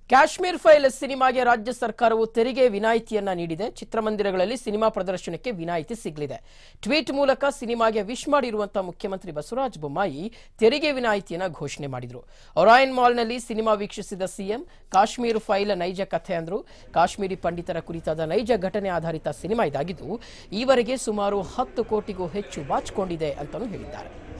Kashmir file ಸಿನಿಮಾಗೆ ರಾಜ್ಯ ಸರ್ಕಾರವು ತೆರಿಗೆ ವಿನಾಯಿತಿಯನ್ನ ನೀಡಿದೆ. ಚಿತ್ರಮಂದಿರಗಳಲ್ಲಿ ಸಿನಿಮಾ ಪ್ರದರ್ಶನಕ್ಕೆ ವಿನಾಯಿತಿ ಸಿಗಲಿದೆ. ಟ್ವೀಟ್ ಮೂಲಕ ಸಿನಿಮಾಗೆ ವಿಶ್ ಮಾಡಿರುವಂತಹ ಮುಖ್ಯಮಂತ್ರಿ ಬಸವರಾಜ ಬೊಮ್ಮಾಯಿ ತೆರಿಗೆ ವಿನಾಯಿತಿಯನ್ನ ಘೋಷಣೆ ಮಾಡಿದರು. ಒರಾಯನ್ ಮಾಲ್ನಲ್ಲಿ ಸಿನಿಮಾ ವೀಕ್ಷಿಸಿದ ಸಿಎಂ ಕಾಶ್ಮೀರ್ ಫೈಲ್ ನೈಜ ಕಥೆ ಅಂದರು. ಕಾಶ್ಮೀರಿ ಪಂಡಿತರ ಕುರಿತಾದ ನೈಜ ಘಟನೆ ಆಧಾರಿತ ಸಿನಿಮಾ ಇದಾಗಿದ್ದು ಈವರೆಗೆ ಸುಮಾರು 10 ಕೋಟಿಗೂ ಹೆಚ್ಚು ವಾಚ್ ಕೊಂಡಿದೆ ಅಂತಾನೂ ಹೇಳಿದ್ದಾರೆ.